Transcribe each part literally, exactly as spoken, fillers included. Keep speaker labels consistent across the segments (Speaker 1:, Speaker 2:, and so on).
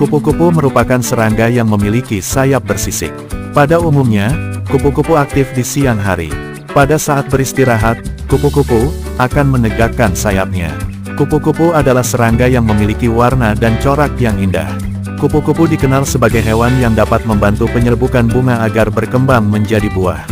Speaker 1: Kupu-kupu merupakan serangga yang memiliki sayap bersisik. Pada umumnya, kupu-kupu aktif di siang hari. Pada saat beristirahat, kupu-kupu akan menegakkan sayapnya. Kupu-kupu adalah serangga yang memiliki warna dan corak yang indah. Kupu-kupu dikenal sebagai hewan yang dapat membantu penyerbukan bunga agar berkembang menjadi buah.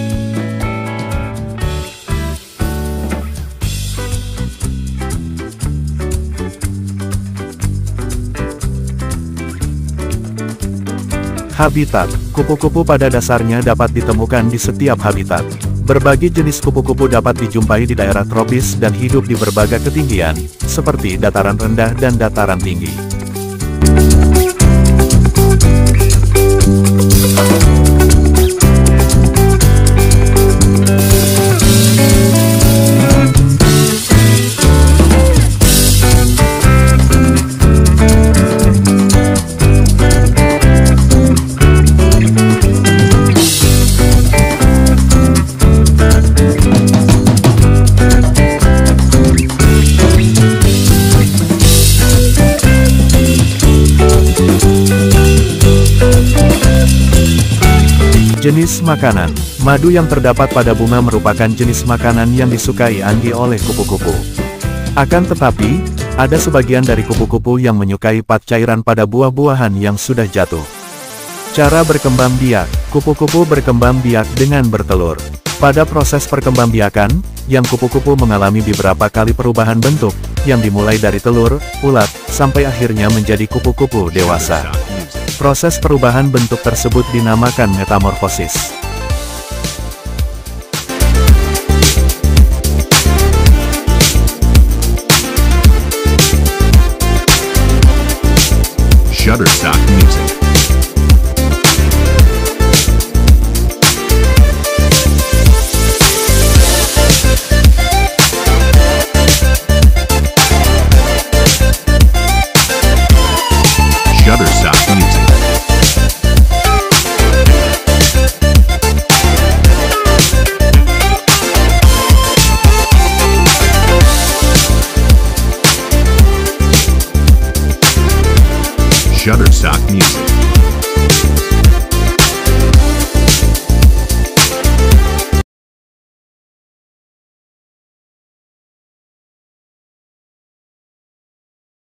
Speaker 1: Habitat. Kupu-kupu pada dasarnya dapat ditemukan di setiap habitat. Berbagai jenis kupu-kupu dapat dijumpai di daerah tropis dan hidup di berbagai ketinggian, seperti dataran rendah dan dataran tinggi. Jenis makanan. Madu yang terdapat pada bunga merupakan jenis makanan yang disukai Anggi oleh kupu-kupu. Akan tetapi, ada sebagian dari kupu-kupu yang menyukai pat cairan pada buah-buahan yang sudah jatuh. Cara berkembang biak. Kupu-kupu berkembang biak dengan bertelur. Pada proses perkembangbiakan, yang kupu-kupu mengalami beberapa kali perubahan bentuk, yang dimulai dari telur, ulat, sampai akhirnya menjadi kupu-kupu dewasa. Proses perubahan bentuk tersebut dinamakan metamorfosis.
Speaker 2: Shutterstock Music. Shutterstock Music. Shutterstock Music.